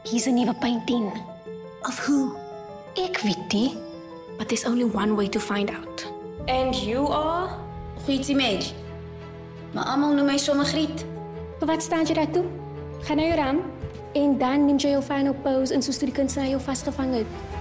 He's a new painting. Of who? Ek weet nie, but there's only one way to find out. And you are? Grietsie Madge. Maar almal noem my sommer Griet. So wat staan jy daartoe? Ga naar je raam en dan neem jy jou final pose en soos toe die kunstenaar jou vastgevangen het.